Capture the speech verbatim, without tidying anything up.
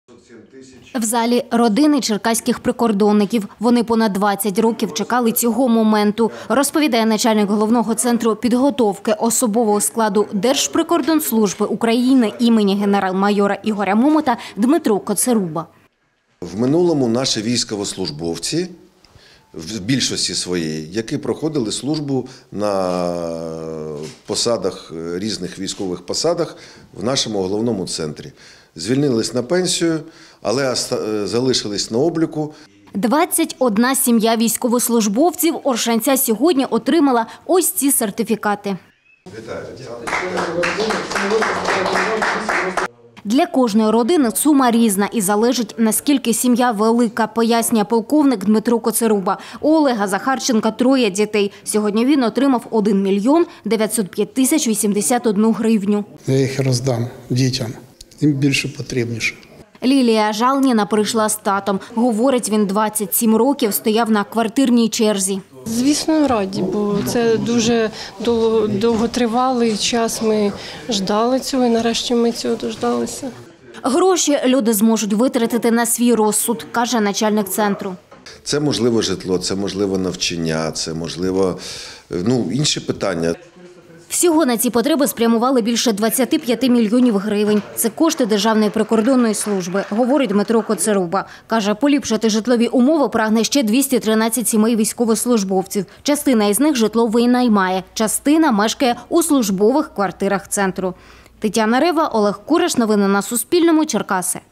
В залі родини черкаських прикордонників. Вони понад двадцять років чекали цього моменту, розповідає начальник головного центру підготовки особового складу Держприкордонслужби України імені генерал-майора Ігоря Момота Дмитро Коцеруба. В минулому наші військовослужбовці, в більшості своєї, які проходили службу на посадах, різних військових посадах в нашому головному центрі. Звільнились на пенсію, але залишились на обліку. двадцять одна сім'я військовослужбовців Оршанця сьогодні отримала ось ці сертифікати. Вітаю. Для кожної родини сума різна і залежить, наскільки сім'я велика, пояснює полковник Дмитро Коцеруба. У Олега Захарченка троє дітей. Сьогодні він отримав один мільйон дев'ятсот п'ять тисяч вісімдесят одну гривню. Я їх роздам дітям, їм більше потрібніше. Лілія Жалніна прийшла з татом. Говорить, він двадцять сім років стояв на квартирній черзі. Звісно, раді, бо це дуже довготривалий час. Ми ждали цього і нарешті ми цього дождалися. Гроші люди зможуть витратити на свій розсуд, каже начальник центру. Це можливо житло, це можливо навчання, це можливо ну, інші питання. Всього на ці потреби спрямували більше двадцяти п'яти мільйонів гривень. Це кошти Державної прикордонної служби, говорить Дмитро Коцеруба. Каже, поліпшити житлові умови прагне ще двісті тринадцять сімей військовослужбовців. Частина із них житло винаймає, частина мешкає у службових квартирах центру. Тетяна Рева, Олег Кураш. Новини на Суспільному. Черкаси.